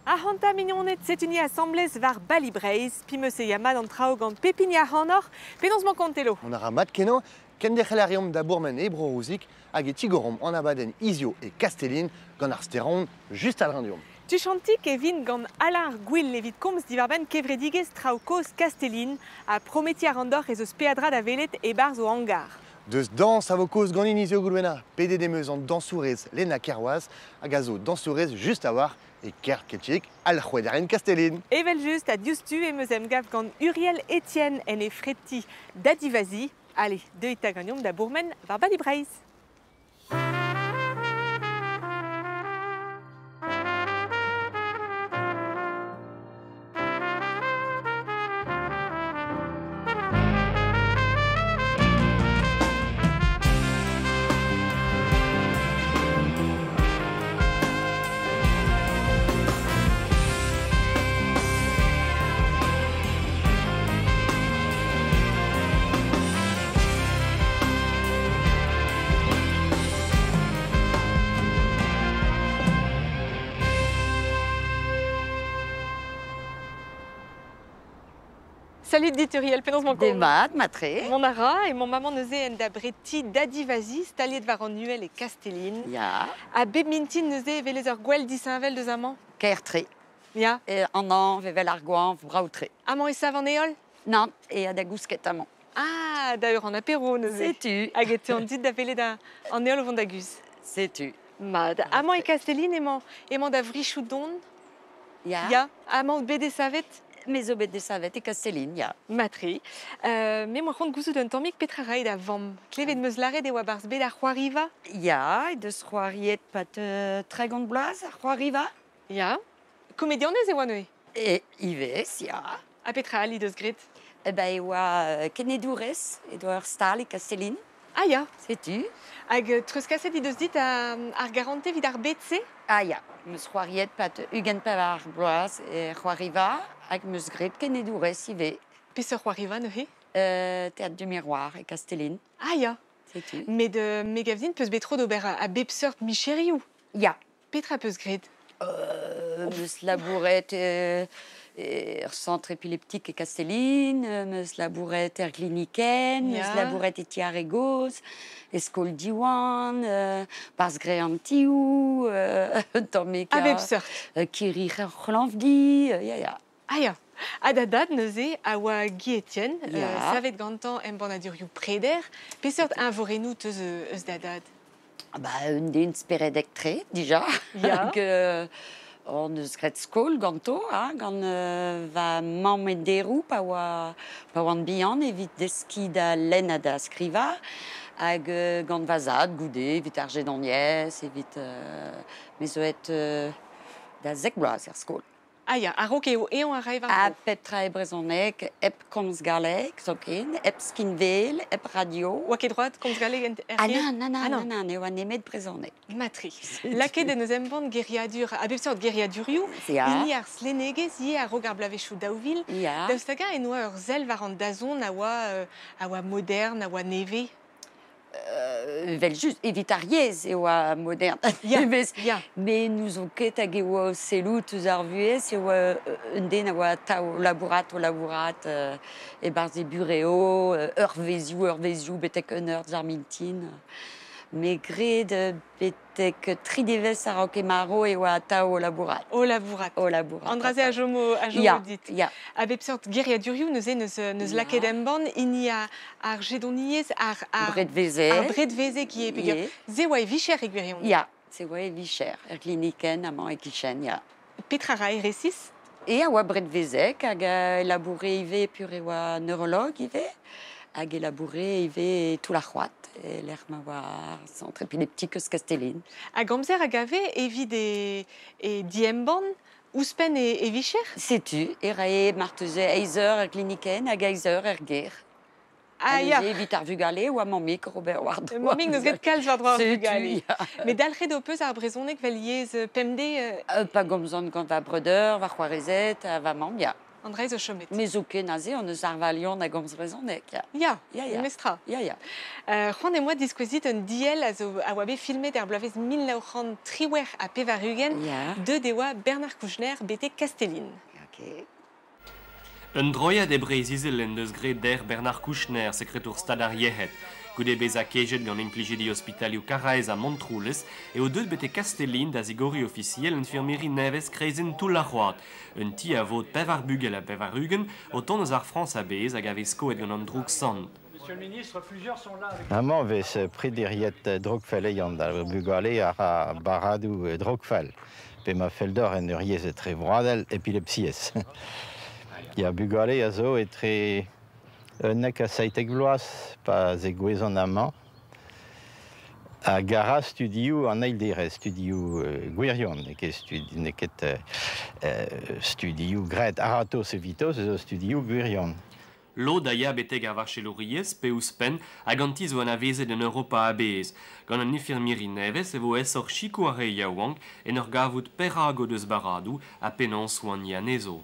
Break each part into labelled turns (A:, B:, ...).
A: A hanta mignonnet setuni assemblez var balibreiz, pi meus e yamad an traoù gant pepinia hanor, penons man kontelo.
B: On a mat keno, ken dec'helarium da bourmen e bro-rouzik, hag e tigorom an abaden Izio et Castellin gant ar steron just al randium.
A: Tu chantik e vin gant Alain Gouil evit komz divarben kevredigez traoù koz Castellin a prometi a randor ez eus peadra da velet e barz o hangar.
B: Deus dans a vo koz gant Izio goulwena, pede demeus an dansourez Lena Kerwaz, hag a zo dansourez just a war e ker ketchik al c'hwederien Castellin.
A: Evel just a diustu e meus em gav gant Uriel Etienne en e freti da divazi. Allez, deux itaganium da bourmen var balibreiz. Salut dit Uriel, penons man
C: Des mat, matre.
A: Mon ara et mon maman neuze en da breti da divazi, staliet var an Nuel et Castellin.
C: Ja.
A: A beb mintin neuze velez ur gwell disainvel deus amañ.
C: Kertre.
A: Ya.
C: An an, vevel ar gouan, brautre.
A: Amañ e sav an eol?
C: Non, e a da gousket amañ.
A: Ah, da ur an apéro neuze.
C: Sais-tu?
A: Hag ete an dit da velet an eol o vont da guz.
C: Sais-tu?
A: Mad. Amañ e Castellin emañ da vrichou don?
C: Ja.
A: Ya. Amañ bede savet?
C: Mes obet de savet e Castellin, ja.
A: Matri. Me moa c'hant gouzout un tammig petra raid a vamm. Klevet meus lare de oa barz bet ar c'hoariva?
C: Ja, e deus c'hoariet pat tregont blaz ar c'hoariva.
A: Ya. Komedianez e oa neue?
C: E ivez, ja.
A: A petra ali deus grit?
C: E ba e oa kenedourez, e doa ur stal e Castellin.
A: Ah ya.
C: Sais-tu?
A: Hag treus kaset i deus dit ar garante vid ar betse?
C: Ah ja, meus c'hoariet pat ugen pev ar blaz e c'hoariva, hag meus grit kenedourez ive.
A: Pes ur c'hoariva neuhe?
C: Théâtre du Miroir et Castellin.
A: Ah ya.
C: Sais-tu?
A: Met de megavdin peus betro d'ober a bep seurt micherioù.
C: Ja.
A: Petra peus grit?
C: Meus labouret ur centre épileptique et Castellin, meus labouret er gliniken, meus
A: Ya.
C: labouret e tiar e goz, eskol diwan, bars gre an tiou, tammik
A: A bep seurt.
C: kirich ur c'hlanvdi, ya.
A: Ah ya. A da dad neuze a oa Guy Etienne,
C: Ya.
A: savet gantan em banadurioù preder, pe seurt un vorenou teus eus da dad.
C: Un den speredek tre, dija.
A: Ya.
C: On eus gret skol ganto, gant va mammederou pa oa an bihan evit deski da len a da skriva, hag gant vazad, goude, evit ar jedoniez, evit mezoet da zek bloaz er skol.
A: Ah ya, a rok eo eon a raev
C: A
A: ar
C: petra e brezonek, ep komz galek, zoken, ep skinvel, ep radio.
A: Oa ket droad, komz galeg
C: Ah
A: errier?
C: nan, eo an emet brezonek.
A: Matri. Lake de neus embant geriadur, a bep seurt geriadurioù,
C: Ya.
A: ini ar slenegez, ie a rog ar blavechou daouvil.
C: Ya.
A: Daoust hag en oa ur zel var an dazon a oa modern, a oa neve.
C: Vel just, evit ar yez eo a modern.
A: Ya,
C: Evezh,
A: ya.
C: Me nous on ket hag e oa selout eus ar vuez, eo un den a oa ta o labourat e barz e bureo, ur vezioù, betek un ur d'ar mintin. Me gred betek tridevez a raok e maro e oa ta o labourat.
A: O labourat.
C: O labourat.
A: Andraze a jomo
C: Ya,
A: dit.
C: ya.
A: A bep seurt geriadurioù neuze neus lake d'embant, ini ar jedoniez, ar
C: Bret veze.
A: bred veze ki e peogwir.
C: Ye.
A: Ze oa e vicher e gwirion.
C: Ya, se oa e vicher. Gliniken, amañ e kichen, ya.
A: Petra ra e resis?
C: E a oa bret vezek hag laboure ive pur e oa neurolog ive hag laboure ive tout la c'hoat e l'er ma oa centre épileptique eus Castellin.
A: A gamzer a gave evit e diemban, ouspen e vicher?
C: Sais-tu, e rae marteze eizer er gliniken hag eizer er ger.
A: Ah ya.
C: Evit ar vugale oa mammik Robert Ward.
A: Mamik neus get kalz war droit ar
C: Sais-tu,
A: vugale.
C: ya.
A: Me dalc'het o peus ar brezonek vel yez pemde...
C: Pa gomzon gant va breder, va c'hoarezet, va mamm, ya.
A: Andrei zo chomet.
C: Mais zo ket naze, on eus ar valion a gomz brezonek, ya.
A: Ya, mestra.
C: Ya.
A: C'hoant e moa diskwezit un diel a oa bet filmet er bloavezh 1903 a Pevarugen
C: Ya.
A: de deoa Bernard Kouchner bete Castellin.
C: Ok.
D: Un droiad e brezizel en deus gret der Bernard Kouchner, sekretour stadar yehet. Goude bez a kejet gant implijedi hospitalioù Karaez a Montroulez, e o deud bete Castellin da zigori officiel infirmeri nevez kreizen tout la c'hoad. Un ti a vod pev ar bugel a pev ar ugen, o ton eus ar Frans a bez hag a vez koet gant an droug sant.
E: Monsieur le ministre, plusieurs sont là avec...
F: Amañ vez pridiriet drogfel da bugale a baradou drogfel. Pe ma feldor en ur yez tre vroadel epilepsiez. Ya bugale a zo tre nek a saitek vloaz pa ze gwezon amañ. A gara studioù an eil dere, studioù gwirion, neket studioù gret aratos evitos, zo studioù gwirion.
D: Lo daia beteg ar varchelouriez, pe ouspen, hag an ti zo an avezet en Europa a bez. Gant an infirmieri nevez e vo esor chikou a re yaouank en ur gavout perago deus baradou a penans ou an yanezo.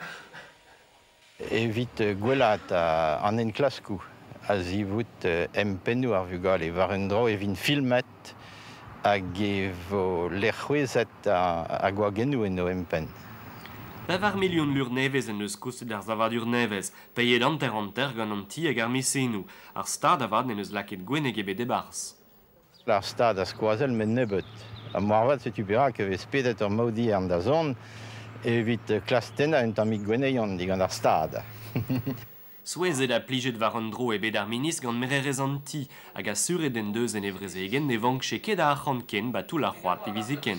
F: Evit gwelat an en klaskou. A zivout empennou ar vugale war un dro evin filmet hag evo lec'hwezet a goa genou en o empen.
D: Pev ar milion lur nevez en eus koustet ar zavadur nevez, peiet anter gant an ti hag ar mesenou. Ar stad avad en eus laket gweneg ebet e bars.
F: Ar stad a skoazel men nebet. A moarvat setu perak e vez pedet ur maudi an da zon evit klas tenna un tammig gweneion digant ar stad.
D: Souezet a plijet war an dro ebet ar minis gant mererez an ti, hag a suret en deus en evrezegen ne vankche ket a ac'hant ken ba tout la c'hoat evize ken.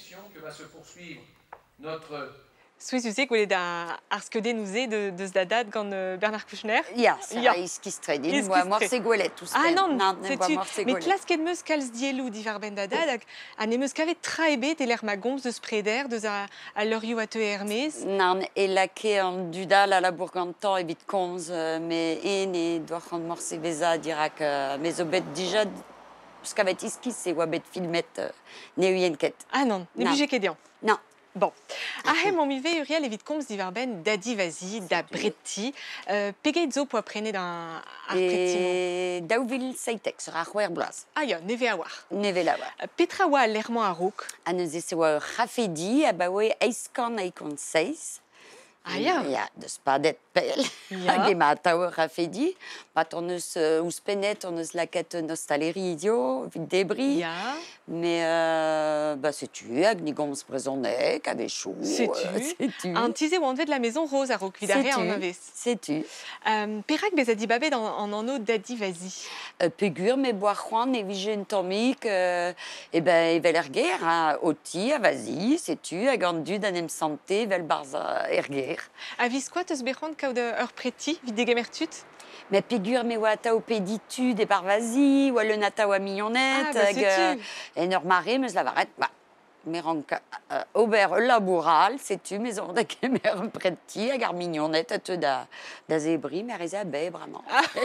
A: Souez gwelet ar skeudenn deus da dad gant Bernard Kouchner.
C: Ya, ça iskistredin, moa morse gwelet tous.
A: Ah non,
C: c'est-tu.
A: Mais klasket meus kalz dielou divar ben da dad hag an emeus kavet tra ebet eler ma gomz deus preder deus a leurioù a te hermez.
C: Nan, e lake an dudal a la bourgantan evit komz, me en e doar an morse beza dirak me zo bet dija eus kavet iskis e oa bet filmet ne uien ket.
A: Ah non, ne bije ket dian.
C: Non.
A: Bon, ahem an mive uriel evit komz divar ben da divazi, da breti. Pegeit zo po aprene d'ar preti.
C: E daouvil seitek, sur ar c'hwer bloaz.
A: Ah ya, neve a war.
C: Neve la war.
A: Petra oa lerman a rouk.
C: An eus ese oa rafedi, a ba oe eiskan eikon seiz.
A: Ah ya.
C: Ya, deus padet pel.
A: Ya.
C: Hag ema ataour rafedi. Bat on eus ouspenet, on eus laket nostaleri idio, vit debri.
A: Ya.
C: Mais bah setu, hag ni gomz brezonek, ave chou.
A: Setu. An tize oa anvet la maison rose a rouk, vidare an avez.
C: Setu.
A: Perak bez a dibabet an anno da divazi.
C: Pegur, me boa c'hoant e vije un tammik, e ben evel er ger, oti, a vazi, setu, hag an dud an em sante, vel barz er ger.
A: A viz koat eus bechant kaout ur preti, vid degemertut?
C: Mais pegur me oa atao peditud e bar vazi, oa leun atao a mignonnet,
A: Ah, bah, setu.
C: en ur mare meus lavaret, ba, me rank ober laboural, setu, me zon da kemer preti, hag ar mignonnet a te da zebri, me reze a be, bramañ.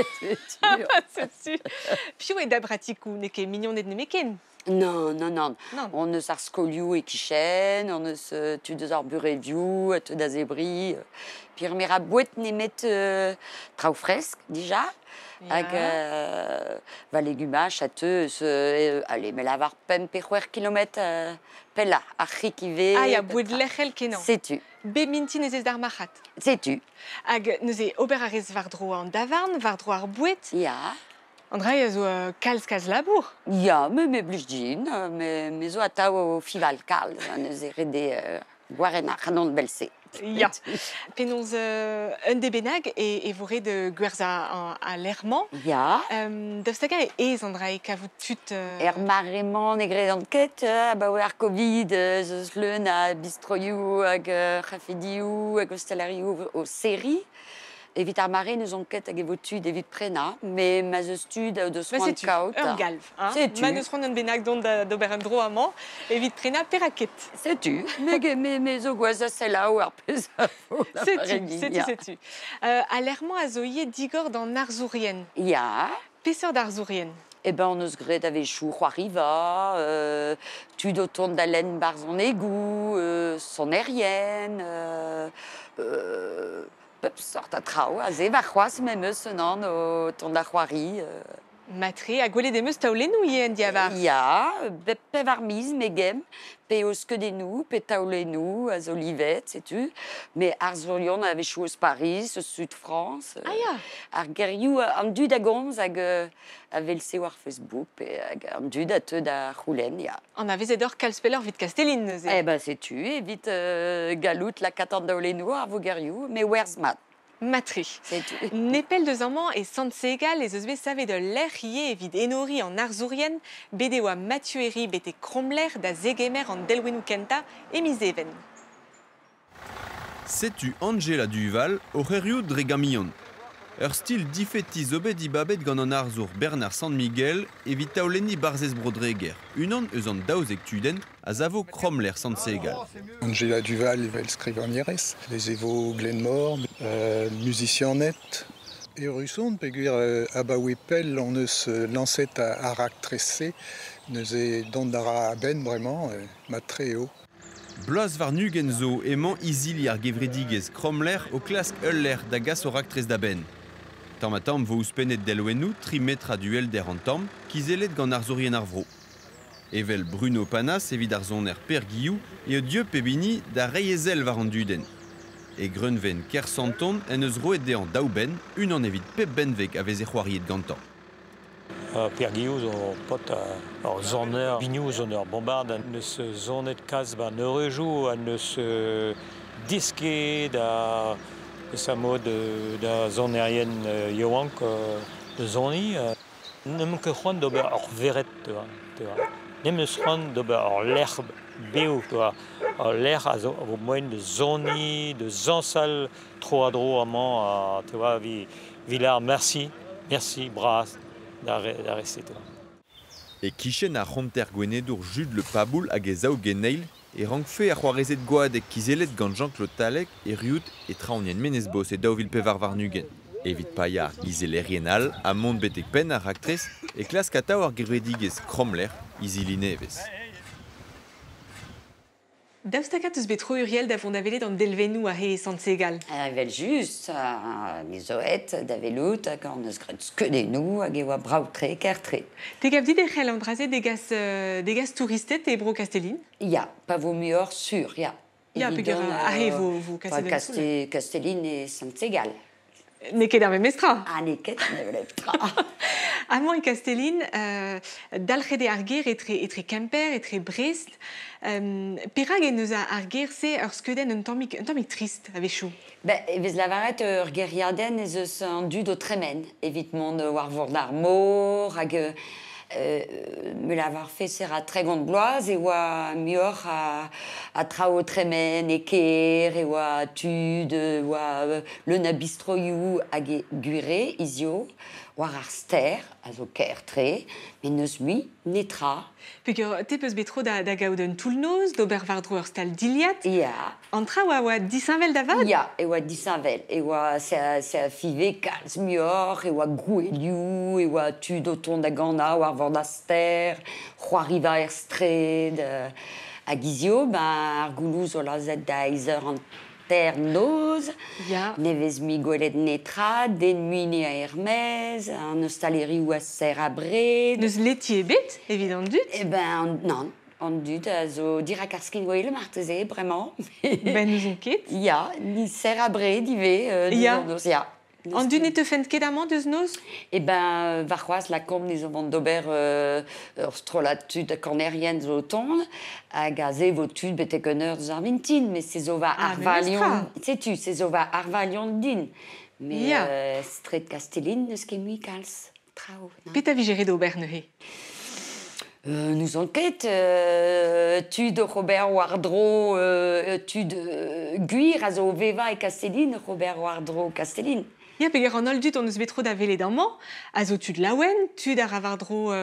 A: Setu. Piv e da bratikou, ne ket mignonnet ne meken.
C: Non, non, non.
A: Non.
C: On eus ar skolioù e kichen, on eus tu deus ar burevioù, a te da zebri. Pir mer a bouet nemet traoù fresk, dija.
A: Ya.
C: Hag va legumaj a te allez, me lavar pem pe c'hwer kilomet pella, ar c'hik ive.
A: Ah ya, boued lec'hel kenan.
C: Setu,
A: Be mintin ez dar machat.
C: setu.
A: Hag neuze ober a rez war dro an davarn, war dro ar bouet.
C: Ya.
A: Andrei a zo kalz labour.
C: Ya, me blij din, me zo atao fival kal, neus e rede gwarenn ar c'hanon belse.
A: Ya. Penons un debenag e vore de gwerza a lerman.
C: Ya.
A: Daoust hag ez Andrei kavout tut...
C: Er marrement e gred an ket, ba oe ar Covid, zeus leun a bistroioù hag rafedioù hag ostalerioù o seri. Evit ar mare neus an ket hag evo tud evit prena, me ma zeus tud o deus c'hoant kaout.
A: Ur galv.
C: Setu.
A: Ma neus c'hoant un benag dont d'ober un dro amañ, evit prena peraket.
C: Setu. Me zo gwaz a sella o ar pez a vo.
A: Setu. A lerman a zo ie digor d'an arzourien.
C: Ya.
A: Peseur d'arzourien.
C: Eh ben, on eus gret avec chou Roiriva, tu d'auton d'Alain bar son égout, son aérienne, sort à trao, à zé varrois, même non, au ton de la Roirie.
A: Matre, a gwele demeus taoulennou yen diavar.
C: Ya, pe varmiz, megem, pe oskedenou, pe taoulennou, az olivet, sais-tu. Mais Arzolion avait chou Paris, Sud-France.
A: Ah ya.
C: Ar gerioù an dud a gomz hag avel se war Facebook, pe an dud a teud a roulen, ya.
A: An a vezedor kalspeller vid Castellin, neuze.
C: Eh ben, sais-tu, evit galout la katan daoulennou ar vo gerioù, mais where's mat?
A: Matre.
C: Sais-tu.
A: Nepel deus amant e sant segal ez eus bet save de l'er ie evit enori an arzourien, bede oa Mathieu Eri bete kromler da zegemer an delwenou kenta e miz even.
G: Setu Angela Duval o c'herioù dre gamion. Ur stil difeti zo bet dibabet gant an arzour Bernard San Miguel evit taolenni barzez brodreger. Unan eus an daouzek tuden a zavo kromler sant segal.
H: Angela Duval evel skrivagnerez, les evo Glenmore, musicien net. E russon peguer abaouepel on eus lancet a raktresse, neus e dondara a ben bremañ, matreo.
G: Bloaz var nugen zo emañ izili ar gevredigez kromler o klask euler da gas o raktrez da ben. Tamm vo ouspennet delwennou 3 metra duel der an tamm, kizelet gant arzourien ar vro. Evel Bruno Panas evit ar zoner per Guillou e dieu pebini da reiezel var an duden. E greunven ker santon en eus roet dean daouben, unan evit pep benvek a veze c'hoariet gantan.
E: Per Guillou, zo pot ar zoner bignou zoner bombard, an eus zonet kaz ba neurejou, an eus diske da samo da zonerien yoank de zoni. Nem ket c'hoant d'ober ar veret, nem eus c'hoant d'ober ar l'herb beo, ar l'herb a vo moen de zoni, de zansal tro a dro amañ, vilar merci, bras, da reste.
G: E kichen a c'homter gwenedour Jude le Paboul hag e zaou geneil e rankfe a c'hoarezet goadek kizelet gant Jean-Claude Talek e riout e traoñen menezbos e daouvil pevar var nugen. Evit paiar gizelerien a mont betek pen ar raktrez e klask ataou ar gevredigez kromler iziline evez.
A: Daouztakat eus bet tro uriel da vont avelet an delvenou a he sant segal.
C: Avel just, mizoet, davelout, hag an eus gret skedenou, hag e oa braoutre, kertre.
A: Te gav dit echel an draze degas touristet e bro Castellin?
C: Ya, pa vo muor sur, ya.
A: Ya, pegar a he vo Castellin.
C: Castellin e sant segal.
A: Neket ar memestra.
C: Ah, neket, nevelep-tra.
A: Amant e Castellin, dalc'hede ar ger etre Kemper, etre Brest. Perag en eus ar ger se ur skeudenn un tammig trist a vechou.
C: Evez lavaret ur geriadenn ez eus an dud o tremen. Evit mont war vord ar mor, hag me lavar feser a tregont bloaz e oa muor a trao tremen e ker, e oa tud, oa le na bistroioù hag e gure izio, war ar ster, a zo kertre, men neus mui netra.
A: Pegar te peus betro da gaout un toulnoz, d'ober var dro ur stal diliat.
C: Ya.
A: Antra oa disinvel da vad?
C: Ya, e oa disinvel, e oa se a five kalz muor, e oa gouelioù, e oa tud o ton da gana, war vord a ster, c'hoariva er stred, a gizio, ar goulouz o la zet da eizer an ter noz,
A: Ya.
C: nevez mi gwelet netra, den muine a Hermez, an ostaleri ou a ser a bred.
A: Neus leti e bet, evident dut.
C: Eh ben, non, an dud a zo dirak ar skin goele marteze, bremañ.
A: Ben neus on ket.
C: Ya, ni ser a bred ive,
A: Ya.
C: ya.
A: An dud ne te fent ket amant deus noz?
C: Eh ben, var c'hoaz la komp ne zo vant d'ober ur strolat tud a kornerien zo ton, hag a ze vo tud betek un eur deus ar vintin, mais se zo va ar valion, setu, se zo va ar valion din. Mais
A: Ya.
C: stret Castellin neus ket mui kalz, trao.
A: Pet a vigere d'ober neuhe.
C: Nous enquête, tud Robert Wardro, tud guir a zo veva e Castellin, Robert Wardro Castellin.
A: Ya, pegar an ol dut on eus betro da velet amañ, a zo tud laouen, tud a ravardro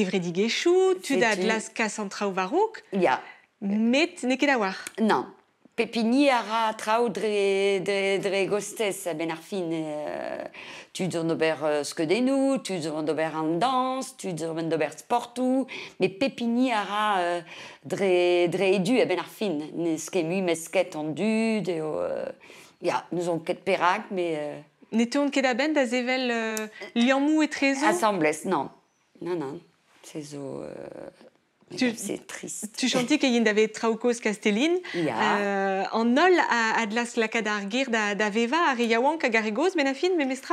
A: kevredigechou, tud a
C: Setu.
A: glas kas an trao varouk,
C: Ya,
A: met ne ket a war.
C: non. Pepini ara trao dre gostez ben ar fin. Tu zon d'ober skedenou, tu zon d'ober an dans, tu zon d'ober sportou, mais pepini ara dre edu ben ar fin. Nes ket mu mesket an dud, ya, nous on ket perak, mais...
A: N'était-on ket aben da zevel liamou et trezo?
C: Assemblès, non. Non. C'est zo... c'est triste.
A: Tu chantais qu'il y avait traukos Castelline.
C: Ja.
A: En ol a adlas lakad argir da veva a riaouan ka garigos benafin memestra?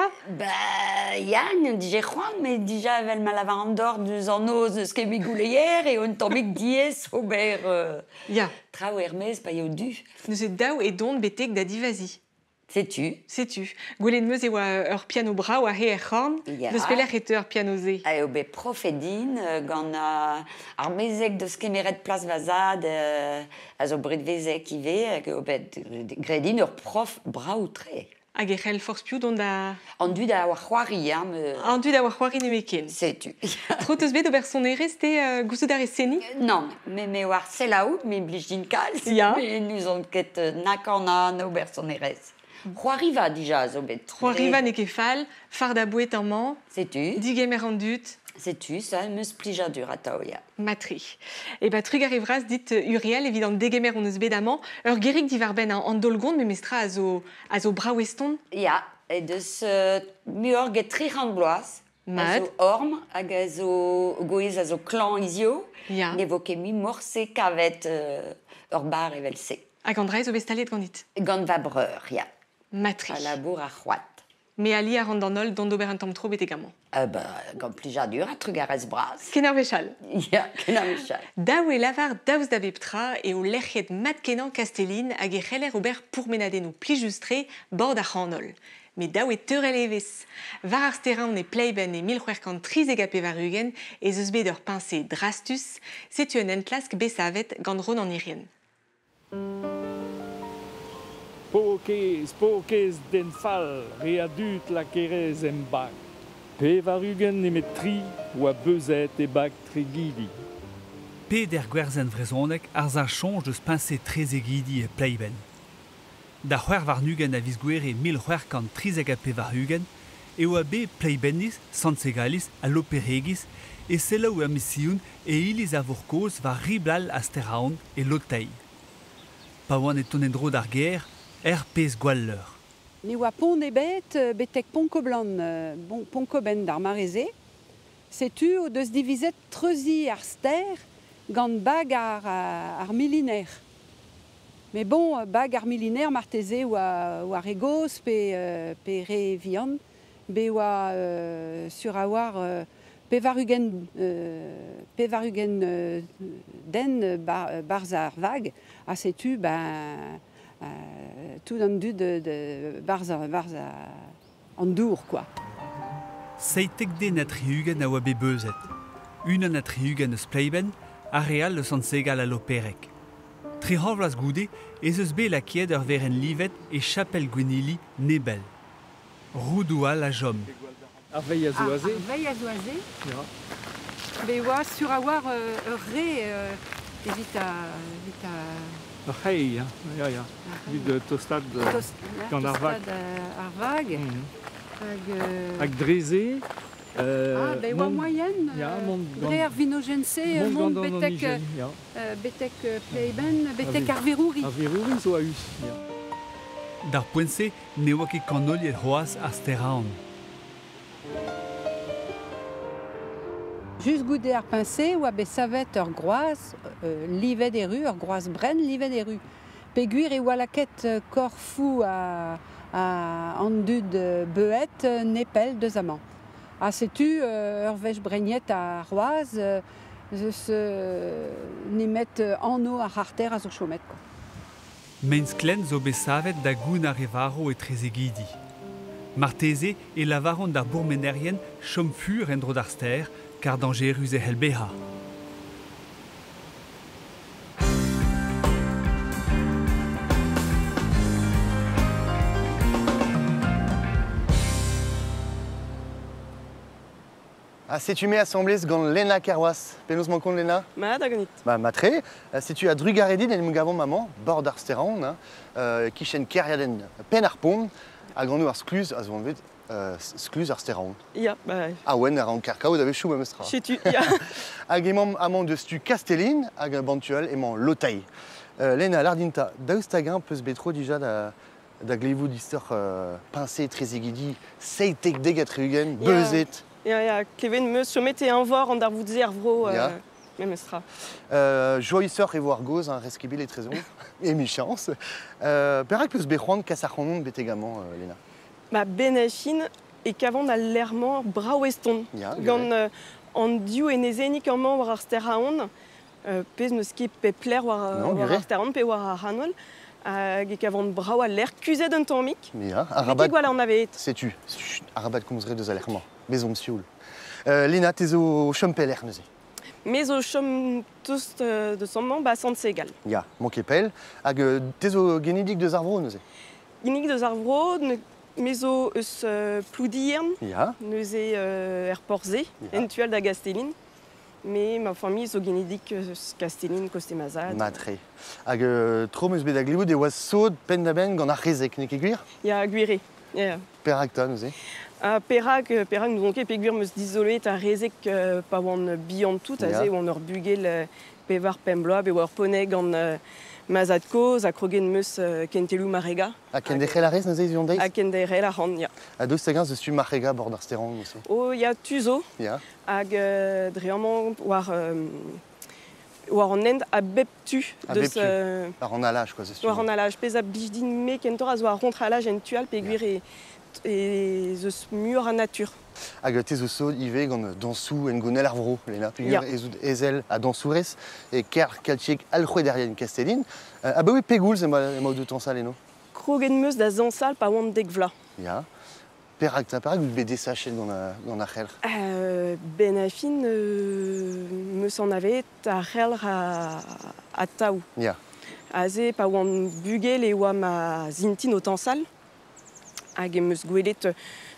C: Yann, j'ai Juan, mais déjà avec le malavandor du zanos ce que migouleier et on tombe dies ober.
A: Ja.
C: Trao Hermès pas yodu.
A: Nous c'est dao et don betek da divasi.
C: Sais-tu?
A: Sais-tu? Goulen meus e oa ur piano bra oa he er c'horn, deus pelec'h et ur piano ze.
C: Eo be profedin gant ar mezek deus kemeret plas vazad a zo bret vezek ive hag eo bet gredin ur prof bra ou tre.
A: Hag e c'hell force piou don da...
C: An dud a war c'hoari,
A: An dud a war c'hoari ne meken.
C: Sais-tu?
A: Tro teus bet ober son erez te gouzout ar eseni?
C: Non, me war selaout, me blij din kalz.
A: Ja.
C: Me nous on ket nakan an ober son erez. C'hoariva déjà, zo bet.
A: C'hoariva ne ket fall, far da bouet an man.
C: Sais-tu?
A: Digemer an dud.
C: Sais-tu, ça meus plijadur a taoia.
A: Matri. Et bah, trug arrivras dit Uriel, évident dégemer on eus bet amant, ur gerig divar ben an dolgond, mais mestra a zo bra weston.
C: Ja, et deus muor get tri rand bloaz.
A: Mad.
C: A zo orm, hag a zo goez a zo klan izio.
A: Ja.
C: Ne vo ket mi morse kavet ur bar evel se.
A: Hag an dreiz o bestaliet gandit.
C: Gant va breur, ja.
A: Matri.
C: A labour a c'hoat.
A: Me ali a rand an ol, don d'ober un tamm tro bet egamant.
C: Gant plijadur a trug a rez braz.
A: Ken ar vechal.
C: Ja, ken a mechal.
A: Daou e lavar daouz da beptra e o lerc'het mat kenan Castelline hag e c'heller ober pourmenadennoù plijustre bord ar c'hanol. Me daou e teurel evez. Var ar steraon e pleiben e 1530 egap evarugen e zeus bet ur pincé drastus, setu un entlask besavet gant ron an irien.
I: Pokez den fall, readut la kerez en bak. Pe varugen nemet tri, oa beuzet e bak tre gidi.
J: Pe der gwerzen vrezonek ar za chonj deus pincé trez egidi e pleiben. Da c'hwer varnugen a viz gwere 1530 egap evarugen, e oa be pleibennis, sansegalis, a loperegis, e selaou ur missioun e iliz a vorkoz va riblal a steraon e lotei. Pa oan e tonendro d'ar ger, pez gwalleur.
K: Ne oa pont ebet betek ponkoblan, ponkoben d'ar mareze. Setu o deus divizet treuzi ar ster gant bag ar milinaire. Mais bon, bag ar milinaire marteze oa regos pe re vian, be oa sur a war pevarugen den barz ar vag, a setu tout an dud de barza an dour, quoi.
J: Seitek de na trihugen a oa be beuzet. Un an a trihugen eus pleiben, a real le sansegal a loperek. Tri hanvlas goude, ez eus be la kied ur veren livet e chapel gwenili nebel. Roudou al a jom.
I: Ar veil a zoaze.
K: Ar veil a zoaze.
I: Ja.
K: Be oa sur a war ur re evit a...
I: Ar c'hei, ja. Vid tostad gant ar vag.
K: Tostad ar vag.
I: Hag dreze.
K: Be oa moyen.
I: Ja, mont
K: Dre ar vinogense, mont betek pleiben, betek ar verouri.
I: Ar verouri zo a us.
J: Dar poense ne oa ket kanoliet c'hoaz ar steraon.
K: Just goude ar pincé oa be savet ur groaz, livet e ru, ur groaz bren livet e ru. Peguir e oa laket korfou a an dud beuet nepel deus amant. A setu ur vech bregnet a roaz, zeus nemet anno ar harter a zo chomet.
J: Meins klen zo besavet da goun ar evaro e trez egidi. Marteze e lavaron d'ar bourmenerien chom fur en dro d'ar ster, kar dangerus e helbeha.
B: sais-tu mets assemblée gant Lena Kerwas. Penos mancon Lena?
L: Ma d'agonit.
B: Matre. Sais-tu à Drugaredin et nous avons maman, bord arsteran, qui chen keriaden penarpon, à grand nous arscluse, à zon vite, scluse arsteran.
L: Ya, bah.
B: Ah ouais, à Carcao, d'avait chou, mestra.
L: Chez tu, ya.
B: Agemam amant de stu Castelline, à Bantuel et mon Lotaï. Lena lardinta, daustagin peut se betro déjà da glivou d'histoire pincé très aiguidi, seitek degatrugen, beuzet.
L: Ja, Kevin meus chomette un vor an dar vous zervro memestra.
B: Joyisseur et voir goz, un resquibil et trésor, et mi-chance. Perak peut se béchouan cassachon bétégamment, Lena.
L: Ma benachin et qu'avant a l'airement braoueston. Gant en diou et nezénik en war ar steraon, pez neus ket pepler war ar steraon, pe war ar hanol. Et qu'avant brau à l'air cusé d'un tomic.
B: Ja, arabat.
L: Voilà, on avait.
B: Sais-tu, arabat komzre de alerma, maison sioul. Lena, t'es au chompeler, neuze.
L: Mais au chom tous de son nom, bah, sans égal.
B: Ja, mon kepel, t'es au génédique de Zarvro, neuze.
L: Génédique de Zarvro, mais au ploudiern, neuze airporze, entuel da Gasteline. Mais ma famille est au génédique Castelline, Costemazad.
B: Matre. Trop meus bedagliou de oaz saud pendaben gant ar rezek, ne ket gwir?
L: Ya, gwire.
B: Perak ta, neuze?
L: Perak nous avons ket gwir meus d'isolé ta rezek pa oan bihan tout, aze oan ur bugel pevar pembloa, be oar poneg gant mazad koz, a krogen meus kentelou marega.
B: A kendechel a rez, neuze, zion deiz?
L: A kendechel a ran, ya.
B: A deus tagañ zeus tu marega bord ar steran, neuze?
L: Oh, ya tuzo.
B: Ya.
L: Hag dreamant war an end a bep tu.
B: War an alaj, quoi, zeus tu.
L: War an alaj. Pez a bijdin me kentor a zo a rentre alaj en tual pe gwir e zeus mur a natur.
B: Hag te zo saud ive gant dansou en gonel ar vro, Lena. Pegur ezel a dansourez e ker kaltiek alc'hwe derien Castelline. Ah bah oui, pegoul, c'est ma de temps ça, Leno.
L: Krogen meus da zansal pa oan dek vla.
B: Ya. Perak ta, perak ou bede sachet gant ar c'helr?
L: Ben a fin meus an avet a c'helr a taou.
B: Ya.
L: Aze pa oan bugel e oa ma zintin o tansal. Hag meus gwelet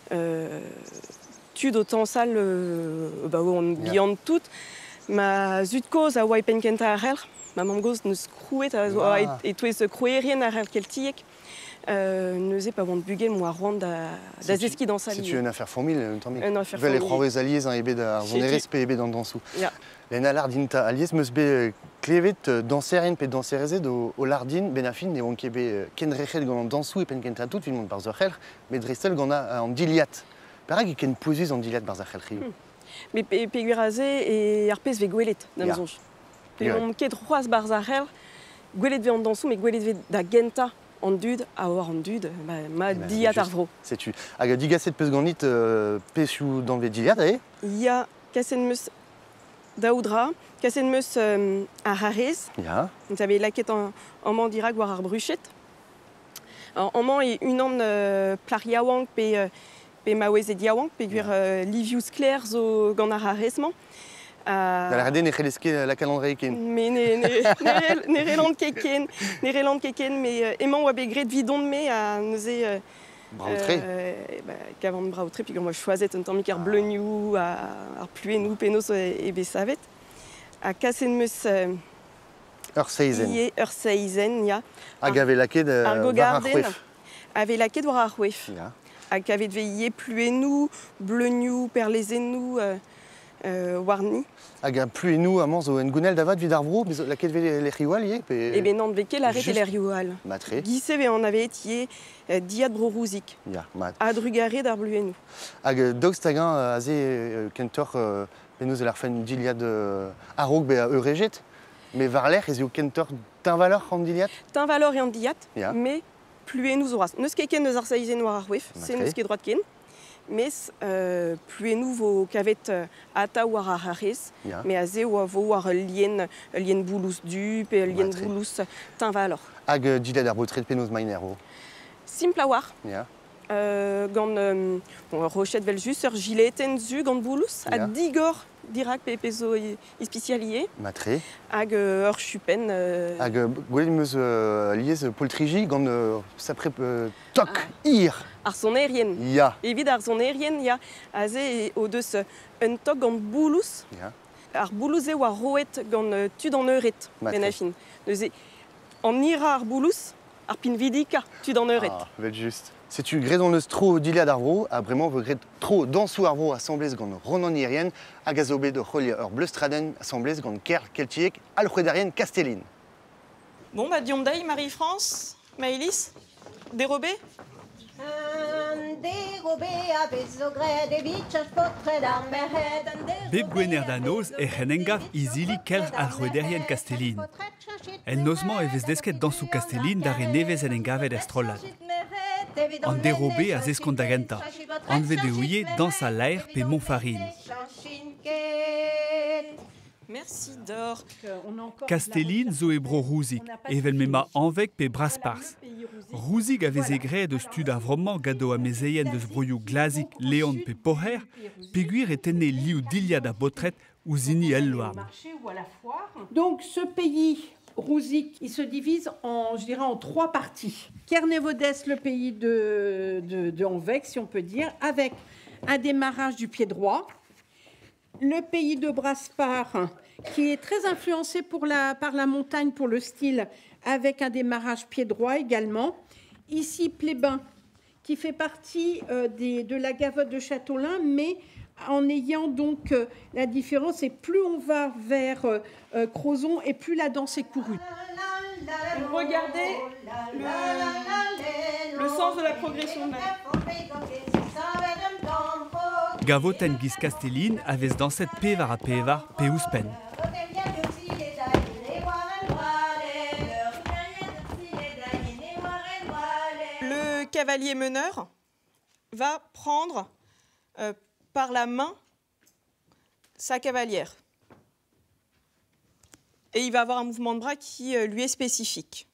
L: tud o tansal ba oan bihan tout. Ma zut koz a oa e penkenta ar c'helr. Ma mam goz neus krouet e touez krouerien ar c'helr keltiek. Neuze pa oan bugel moa roan da zeski dansal.
B: Si tu une affaire formille, une
L: une affaire
B: formille.
L: formille.
B: Les alliés, un ébé da zoneres pe ébé dans dansou.
L: Ya.
B: Lena lardinta alliés meus be klevet danseren pe danserezet o lardin benafin ne oan ket be kenrechet gant an dansou e penkenta tout, film barz ur c'helr, met drestel gant an diliat. Perak e ken pouzuz an diliat barz ar c'helr rio.
L: Mais pe gwir aze e ar pez ve gwelet d'am zonj. Pe on ket c'hoaz barz ar c'helr, gwelet ve an dansou, mais gwelet ve da genta an dud, a oar an dud, ma diat ar vro.
B: Sais-tu. Hag digaset peus ganit pechou dan ve diliat,
L: Ya kasen meus daoudra, kasen meus ar harez.
B: Ya.
L: Nous avons laquet en man dirag war ar bruchet. En man e unan plariaouank pe maouez e diaouank, pe gwir livius clair zo gant ar harezman.
B: Da la rede ne c'heleske la calendrier ken.
L: Mais ne reland keken, mais emañ oa begret vidon me a neuze...
B: Braoutre.
L: Kavant braoutre, puis moi choiset un tammik ar bleugnoù, ar pluenou, penos e besavet. A kasen meus...
B: Ur seizen.
L: Ur seizen, ya.
B: Hag ave laket
L: Ar gogarden, ave laket war ar c'hwef.
B: Ya.
L: Hag kavet ve ie pluenou, bleugnoù, perlezenou, warni.
B: Hag a pluenou amant zo en gounel davad vid ar vro, mais laket ve le rioual ye?
L: E ben nan veke la rete l'er rioual.
B: Matre.
L: Gise ve an avet ie diad bro rouzik.
B: Ya, mat.
L: A drugare d'ar bluenou.
B: Hag daoust tagan aze kentor penaos el ar fen diliad arog be a eureget, mais var l'er ez eo kentor tin valor an diliad?
L: Tin valor e an diat,
B: Ya.
L: mais pluenou zoraz. Neus ket ken neus ar saizen war ar c'hwef, se neus ket droat ken. Mais pluenou vo kavet ata war ar harez,
B: Ya.
L: mais aze oa vo war lien boulous du, pe lien boulous tin valor.
B: Hag diliad ar botret penaos mainer o.
L: Simple a war.
B: Ya.
L: gant Rochette Veljus, Gileten zu gant boulous, a digor dirak pepezo ispicialier.
B: Matre.
L: Hag chupen.
B: Hag gwell meus liez poltrigi gant sapre tok ir.
L: Ar son aérien.
B: Ya.
L: Evit ar son aérien, ya. Aze o deus un tok gant boulous.
B: Ya.
L: Ar boulous eo ar roet gant tud an euret, benafin. Neuze, an ira ar boulous, ar pin vidika tud an euret.
B: Ah, vel just. Setu gret an eus tro diliad ar vro, a bremañ vo gret tro dansou ar vro assemblez gant ronan irien, hag a zo bet ur c'holier ur bleustraden assemblez gant kerl keltiek al c'hwederien Castellin.
L: Bon, bah, diom dei, Marie-France, Maëlys, dérobé.
J: Bep gwener da noz e c'henengav izili kelc'h al c'hwederien Castellin. En nozman e vez desket dansou Castellin dar e nevez en engavet estrolad. An dérobé a zeskont da genta. An vedeouie dans a lair pe Montfarine.
L: Merci d'or.
J: Castellin zo e bro Rouzig, evel mema anvek pe Braspars. Rouzig a vez e gret de stud a vromman gado a mezeien deus broioù glazik, leon pe poher, peguir et tenne liou diliad a botret ou zini el loarn.
M: Donc ce pays Rouzig, il se divise en, je dirais, en 3 parties. Kernevodès, le pays de Anvec, si on peut dire, avec un démarrage du pied droit. Le pays de Braspars, qui est très influencé par la montagne pour le style, avec un démarrage pied droit également. Ici, Plébin, qui fait partie de la gavotte de Châteaulin, mais en ayant donc la différence, et plus on va vers Crozon, et plus la danse est courue.
L: Regardez le sens de la progression.
J: Gavoten giz Castellin a vez danset pevar a pevar pe ouspen.
L: Le cavalier meneur va prendre par la main sa cavalière. Et il va avoir un mouvement de bras qui lui est spécifique.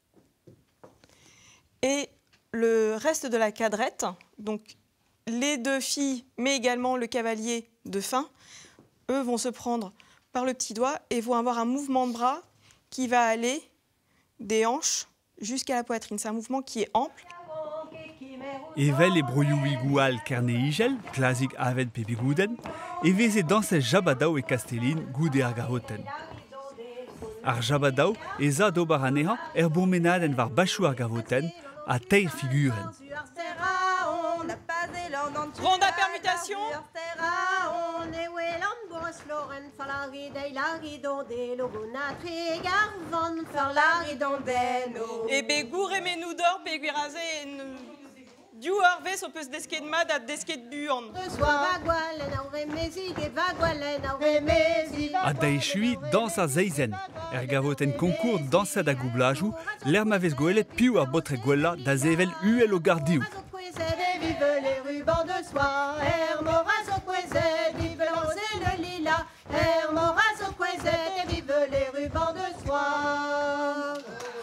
L: Et le reste de la cadrette, donc les 2 filles, mais également le cavalier de fin, eux vont se prendre par le petit doigt et vont avoir un mouvement de bras qui va aller des hanches jusqu'à la poitrine. C'est un mouvement qui est ample.
J: Evel e broioù igoual kerne igel, glazik aved pe bigouden, e veze danse jabadao e Castellin goude ar garoten. Ar jabadao e za d'ober aneha bourmenaden var bachou ar gavoten a teir figuren.
L: Ronde à permutation. Et begour et menoudor peguiraze du arves on peut se desquer de mad à desquer de buan.
J: A da echui dans a zeizen. Gavoten konkour dansa da goublajou, l'er ma vez goelet piou ar botre gwella da zevel uel o gardiou.
N: Vive les rubans de soie, Hermoras au Quezet, vive lancer le lilas, Hermoras au Quezet, vive les rubans de soie.